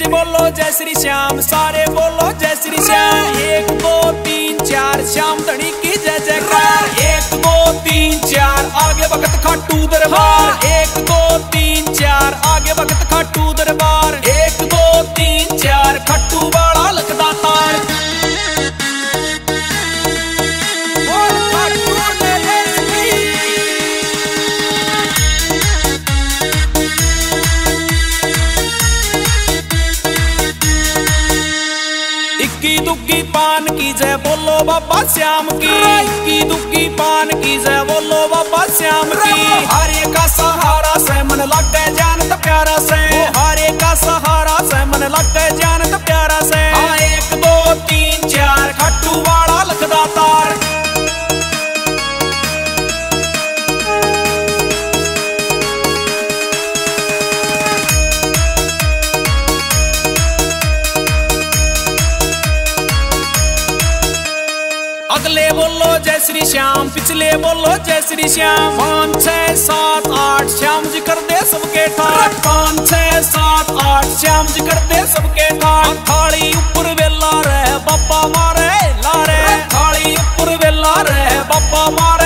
बोलो जय श्री श्याम, सारे बोलो जय श्री श्याम। 1 2 3 4 श्याम धनी की जय जयकार। 1 2 3 4 आगे भगत खाटू दरबार। 1 2 3 4 आगे भगत खाटू दरबार। 1 2 3 4 खट्टू वाला लखदा तार। इक्की दुक्की पान की जय बोलो बाबा श्याम की। इक्की दुक्की पान की जय बोलो बाबा श्याम की। हरे का सहारा से मन लग गए जानत प्यारा से। हरे का सहारा से मन लग गए जानत प्यारा से। 1 2 3 4 खट्टू वाला लखदा तार। अगले बोलो जय श्री श्याम, पिछले बोलो जय श्री श्याम। 5 6 7 8 श्याम जी कर दे सबके ठाट। 5 6 7 8 श्याम जी कर दे सबके ठाट। थाली ऊपर वेला रे बाबा मारे लारे। थाली ऊपर वेला रे बाबा मारे